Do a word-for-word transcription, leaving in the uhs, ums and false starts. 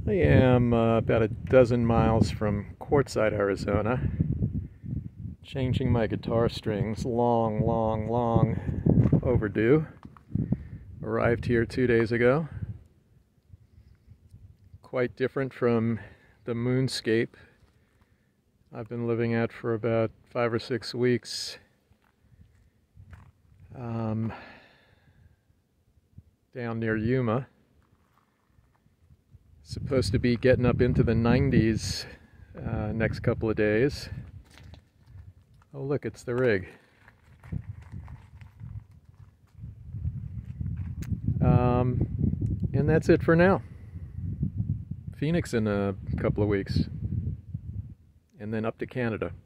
I am uh, about a dozen miles from Quartzite, Arizona, changing my guitar strings. Long, long, long overdue. Arrived here two days ago. Quite different from the moonscape I've been living at for about five or six weeks. Um, down near Yuma. Supposed to be getting up into the nineties uh, next couple of days. Oh look, it's the rig. Um, and that's it for now. Phoenix in a couple of weeks. And then up to Canada.